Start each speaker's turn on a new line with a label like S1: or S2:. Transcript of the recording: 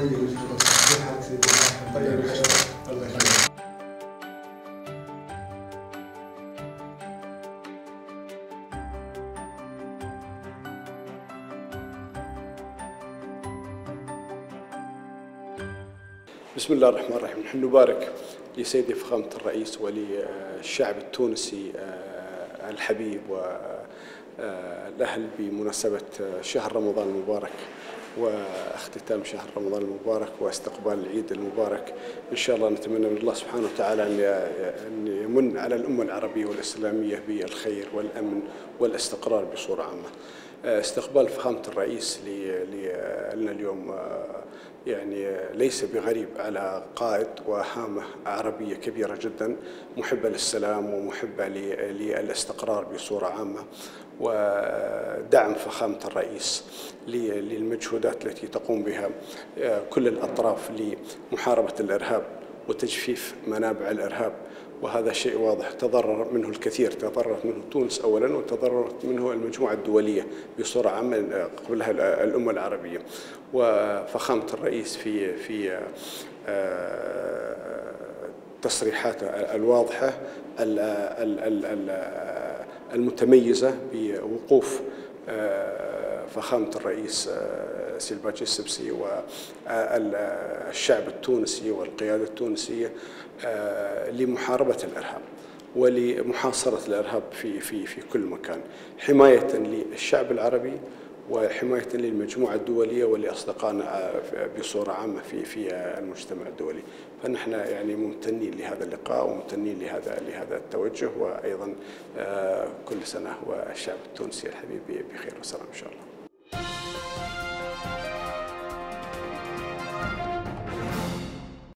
S1: طيب طيب الله يخليك.
S2: بسم الله الرحمن الرحيم. نحن نبارك لسيدي فخامة الرئيس وللشعب التونسي الحبيب والأهل بمناسبة شهر رمضان المبارك واختتام شهر رمضان المبارك واستقبال العيد المبارك. إن شاء الله نتمنى من الله سبحانه وتعالى أن يمن على الأمة العربية والإسلامية بالخير والأمن والاستقرار بصورة عامة. استقبال فخامة الرئيس لنا اليوم يعني ليس بغريب على قائد وهامة عربية كبيرة جدا، محبة للسلام ومحبة للاستقرار بصورة عامة، ودعم فخامة الرئيس للمجهودات التي تقوم بها كل الأطراف لمحاربة الإرهاب وتجفيف منابع الإرهاب. وهذا شيء واضح تضرر منه الكثير، تضررت منه تونس أولا وتضررت منه المجموعة الدولية بصورة عامة قبلها الأمة العربية. وفخامة الرئيس في تصريحاته الواضحة المتميزة بوقوف فخامة الرئيس سيلفاجي السبسي والشعب التونسي والقيادة التونسية لمحاربة الإرهاب ولمحاصرة الإرهاب في كل مكان، حماية للشعب العربي وحماية للمجموعة الدولية ولأصدقائنا بصورة عامة في المجتمع الدولي. فنحن يعني ممتنين لهذا اللقاء وممتنين لهذا التوجه، وأيضا كل سنة والشعب التونسي الحبيب بخير وسلام إن شاء الله.